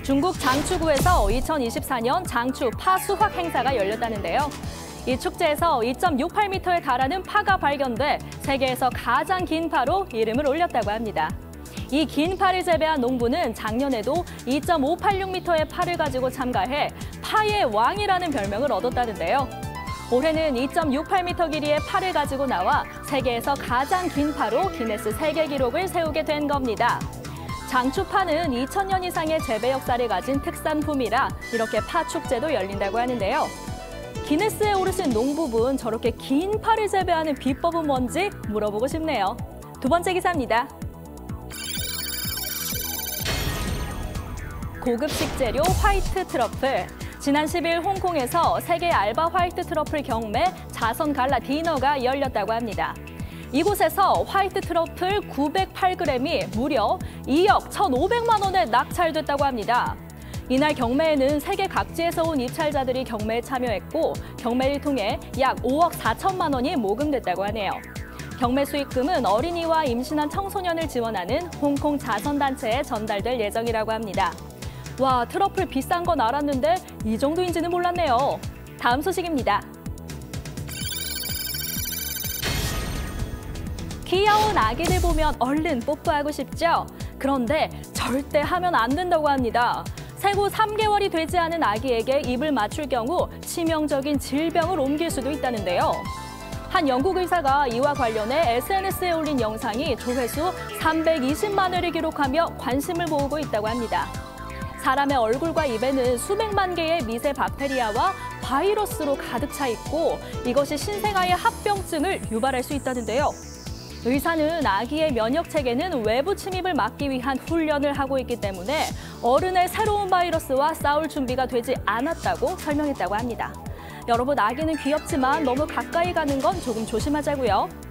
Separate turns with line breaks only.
중국 장추구에서 2024년 장추 파 수확 행사가 열렸다는데요. 이 축제에서 2.68m에 달하는 파가 발견돼 세계에서 가장 긴 파로 이름을 올렸다고 합니다. 이 긴 파를 재배한 농부는 작년에도 2.586m의 파를 가지고 참가해 파의 왕이라는 별명을 얻었다는데요. 올해는 2.68m 길이의 파를 가지고 나와 세계에서 가장 긴 파로 기네스 세계 기록을 세우게 된 겁니다. 장추파는 2000년 이상의 재배 역사를 가진 특산품이라 이렇게 파 축제도 열린다고 하는데요. 기네스에 오르신 농부분, 저렇게 긴 파를 재배하는 비법은 뭔지 물어보고 싶네요. 두 번째 기사입니다. 고급 식재료 화이트 트러플. 지난 10일 홍콩에서 세계 알바 화이트 트러플 경매 자선 갈라 디너가 열렸다고 합니다. 이곳에서 화이트 트러플 908g이 무려 2억 1,500만 원에 낙찰됐다고 합니다. 이날 경매에는 세계 각지에서 온 입찰자들이 경매에 참여했고 경매를 통해 약 5억 4천만 원이 모금됐다고 하네요. 경매 수익금은 어린이와 임신한 청소년을 지원하는 홍콩 자선단체에 전달될 예정이라고 합니다. 와, 트러플 비싼 건 알았는데 이 정도인지는 몰랐네요. 다음 소식입니다. 귀여운 아기들 보면 얼른 뽀뽀하고 싶죠? 그런데 절대 하면 안 된다고 합니다. 생후 3개월이 되지 않은 아기에게 입을 맞출 경우 치명적인 질병을 옮길 수도 있다는데요. 한 영국 의사가 이와 관련해 SNS에 올린 영상이 조회수 320만 회를 기록하며 관심을 모으고 있다고 합니다. 사람의 얼굴과 입에는 수백만 개의 미세 박테리아와 바이러스로 가득 차 있고 이것이 신생아의 합병증을 유발할 수 있다는데요. 의사는 아기의 면역 체계는 외부 침입을 막기 위한 훈련을 하고 있기 때문에 어른의 새로운 바이러스와 싸울 준비가 되지 않았다고 설명했다고 합니다. 여러분, 아기는 귀엽지만 너무 가까이 가는 건 조금 조심하자고요.